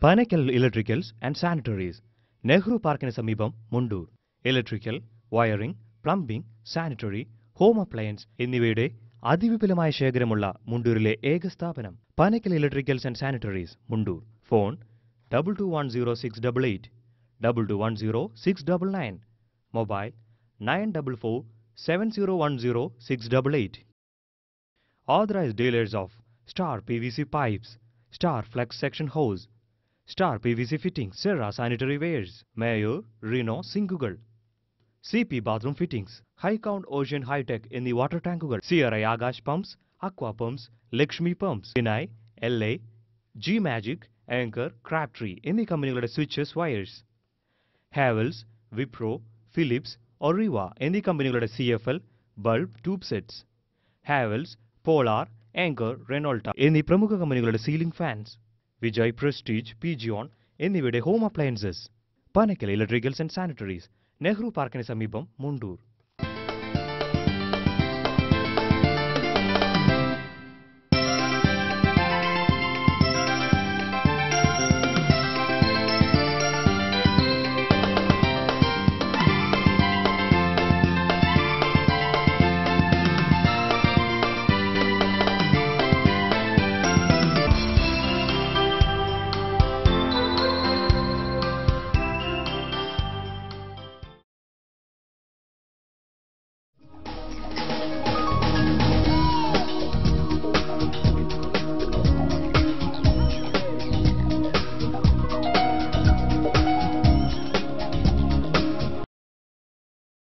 Panakkal Electricals and Sanitaries, Nehru Parkine സമീപം Mundur. Electrical, wiring, plumbing, sanitary, home appliance എന്നിവയുടെ അതിവിപുലമായ ശേഖരമുള്ള മുണ്ടൂരിലെ ഏക സ്ഥാപനം Panakkal electricals and sanitaries, Mundur. Phone 22106888, 22106999, mobile 9447010688. Authorized dealers of Star PVC pipes, Star Flex Section Hose, Star PVC fittings, Serra sanitary wares, Mayor, Reno സിങ്കുകൾ, CP bathroom fittings, High Count Ocean High Tech എന്നീ water ടാങ്കുകൾ, CRI Akash pumps, aqua pumps, Lakshmi pumps, Vinay, LA, G magic, anchor, crabtree എന്നീ കമ്പനികളുടെ switches, wires, Havells, Wipro, Philips, ഒറിവ എന്നീ കമ്പനികളുടെ CFL, bulb, tube sets, Havells, polar, anchor, റെനോൾട്ട എന്നീ പ്രമുഖ കമ്പനികളുടെ ceiling fans, Vijay prestige, pigeon എന്നിവയുടെ home appliances. Panakkal electricals and sanitaries, Nehru പാർക്കിന് സമീപം, മുണ്ടൂർ.